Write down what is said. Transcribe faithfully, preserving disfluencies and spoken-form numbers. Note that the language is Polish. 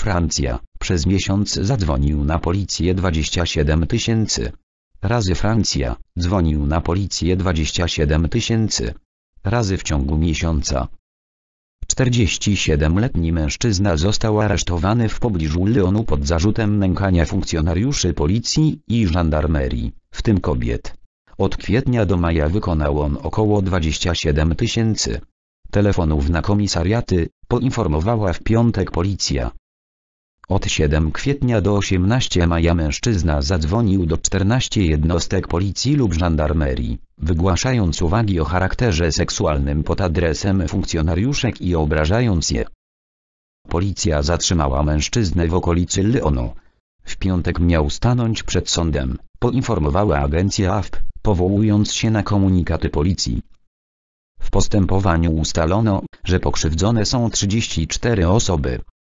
Francja, przez miesiąc zadzwonił na policję dwadzieścia siedem tysięcy razy. Francja, dzwonił na policję dwadzieścia siedem tysięcy razy w ciągu miesiąca. czterdziestosiedemletni mężczyzna został aresztowany w pobliżu Lyonu pod zarzutem nękania funkcjonariuszy policji i żandarmerii, w tym kobiet. Od kwietnia do maja wykonał on około dwadzieścia siedem tysięcy telefonów na komisariaty, poinformowała w piątek policja. Od siódmego kwietnia do osiemnastego maja mężczyzna zadzwonił do czternastu jednostek policji lub żandarmerii, wygłaszając uwagi o charakterze seksualnym pod adresem funkcjonariuszek i obrażając je. Policja zatrzymała mężczyznę w okolicy Lyonu. W piątek miał stanąć przed sądem, poinformowała agencja A F P, powołując się na komunikaty policji. W postępowaniu ustalono, że pokrzywdzone są trzydzieści cztery osoby.